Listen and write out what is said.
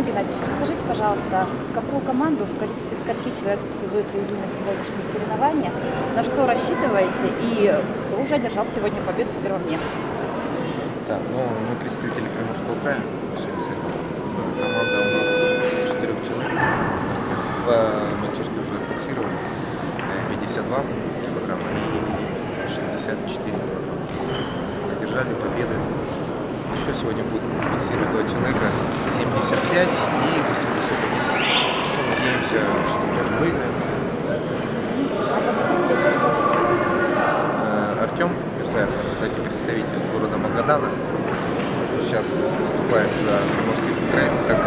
Кирилл Геннадьевич, расскажите, пожалуйста, какую команду, в количестве скольки человек вы привезли на сегодняшние соревнования, на что рассчитываете и кто уже одержал сегодня победу в первом дне? Да, ну, мы представители Приморского края. Команда у нас из 4 человек. Два мальчишки уже боксировали. 52 килограмма и 64 килограмма. Одержали победы. Еще сегодня будут боксировать 2 человека. 75 и 81. Ну, надеемся, что тоже выиграем. А победителей как зовут? Артем Мерзаев, кстати, представитель города Магадана. Сейчас выступает за Приморский край.